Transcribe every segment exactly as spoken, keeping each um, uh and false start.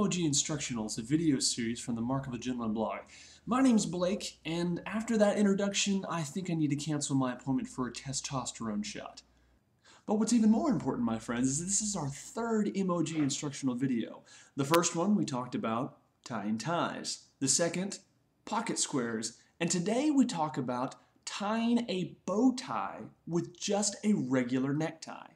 Emoji Instructionals, a video series from the Mark of a Gentleman blog. My name's Blake, and after that introduction, I think I need to cancel my appointment for a testosterone shot. But what's even more important, my friends, is this is our third emoji instructional video. The first one we talked about tying ties. The second, pocket squares. And today we talk about tying a bow tie with just a regular necktie.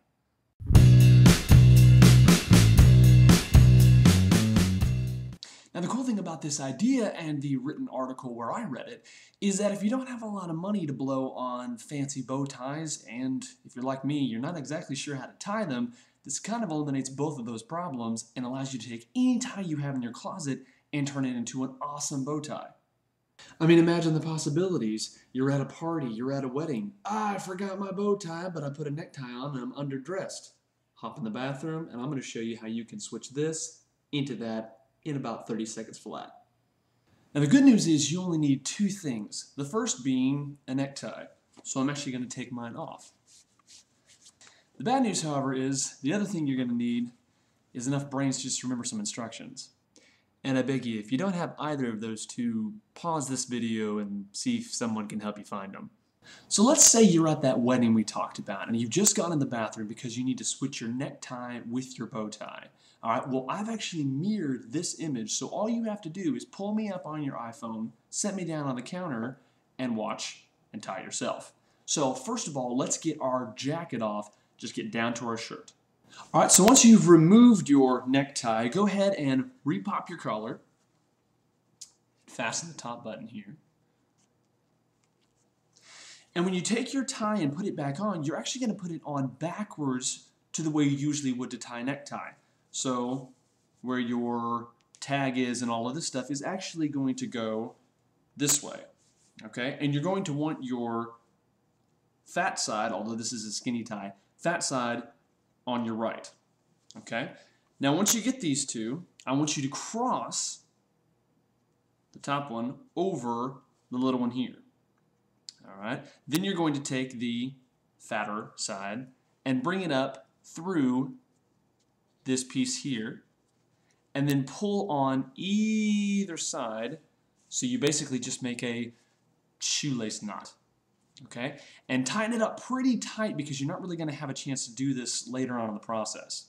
Now the cool thing about this idea and the written article where I read it is that if you don't have a lot of money to blow on fancy bow ties, and if you're like me, you're not exactly sure how to tie them, this kind of eliminates both of those problems and allows you to take any tie you have in your closet and turn it into an awesome bow tie. I mean, imagine the possibilities. You're at a party, you're at a wedding. Ah, I forgot my bow tie, but I put a necktie on and I'm underdressed. Hop in the bathroom and I'm going to show you how you can switch this into that in about thirty seconds flat. Now the good news is you only need two things. The first being a necktie. So I'm actually going to take mine off. The bad news, however, is the other thing you're going to need is enough brains to just remember some instructions. And I beg you, if you don't have either of those two, pause this video and see if someone can help you find them. So let's say you're at that wedding we talked about and you've just gone in the bathroom because you need to switch your necktie with your bow tie. Alright, well I've actually mirrored this image, so all you have to do is pull me up on your iPhone, set me down on the counter, and watch and tie yourself. So first of all, let's get our jacket off, just get down to our shirt. Alright, so once you've removed your necktie, go ahead and repop your collar, fasten the top button here. And when you take your tie and put it back on, you're actually going to put it on backwards to the way you usually would to tie a necktie. So where your tag is and all of this stuff is actually going to go this way. Okay? And you're going to want your fat side, although this is a skinny tie, fat side on your right. Okay? Now once you get these two, I want you to cross the top one over the little one here. Alright, then you're going to take the fatter side and bring it up through this piece here and then pull on either side, so you basically just make a shoelace knot. Okay, and tighten it up pretty tight because you're not really going to have a chance to do this later on in the process.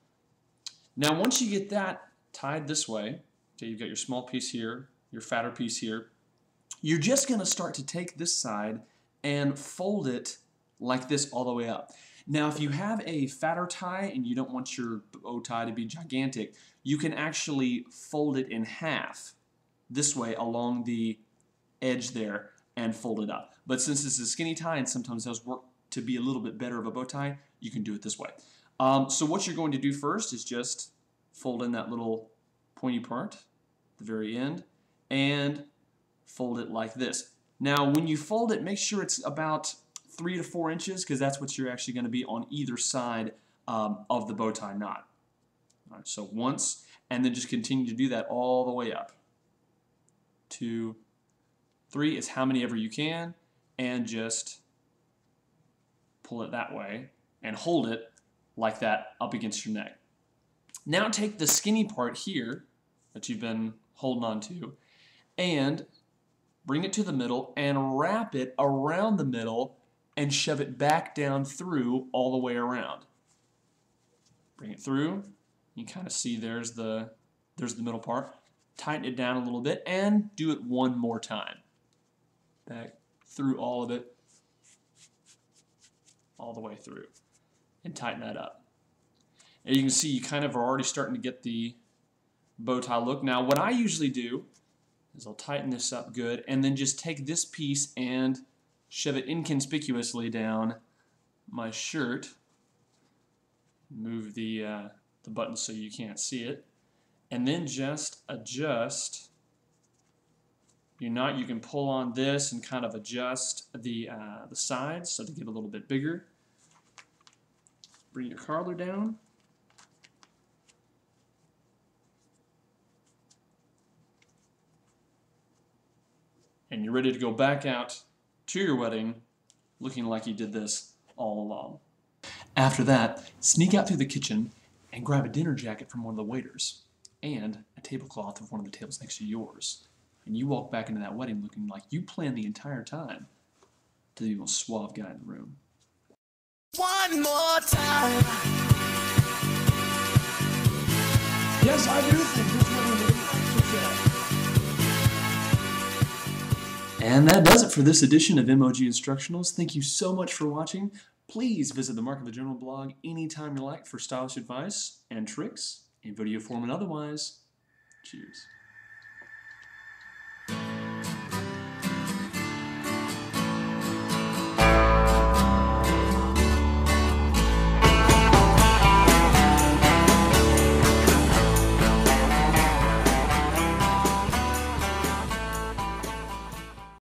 Now once you get that tied this way, okay, you've got your small piece here, your fatter piece here, you're just going to start to take this side and fold it like this all the way up. Now if you have a fatter tie and you don't want your bow tie to be gigantic, you can actually fold it in half this way along the edge there and fold it up. But since this is a skinny tie and sometimes those work to be a little bit better of a bow tie, you can do it this way. Um, so what you're going to do first is just fold in that little pointy part at the very end and fold it like this. Now when you fold it, make sure it's about three to four inches because that's what you're actually going to be on either side um, of the bow tie knot. All right, so once, and then just continue to do that all the way up. Two, three is how many ever you can, and just pull it that way and hold it like that up against your neck. Now take the skinny part here that you've been holding on to and bring it to the middle and wrap it around the middle and shove it back down through all the way around. Bring it through. You kind of see there's the there's the middle part. Tighten it down a little bit and do it one more time. Back through all of it, all the way through, and tighten that up. And you can see you kind of are already starting to get the bow tie look. Now what I usually do is I'll tighten this up good and then just take this piece and shove it inconspicuously down my shirt. Move the, uh, the button so you can't see it. And then just adjust your knot. You can pull on this and kind of adjust the, uh, the sides so they get a little bit bigger. Bring your collar down. And you're ready to go back out to your wedding looking like you did this all along. After that, sneak out through the kitchen and grab a dinner jacket from one of the waiters. and a tablecloth of one of the tables next to yours. And you walk back into that wedding looking like you planned the entire time to be the most suave guy in the room. One more time. Yes, I do think this one. And that does it for this edition of M O G Instructionals. Thank you so much for watching. Please visit the Mark of the General blog anytime you like for stylish advice and tricks in video form and otherwise. Cheers.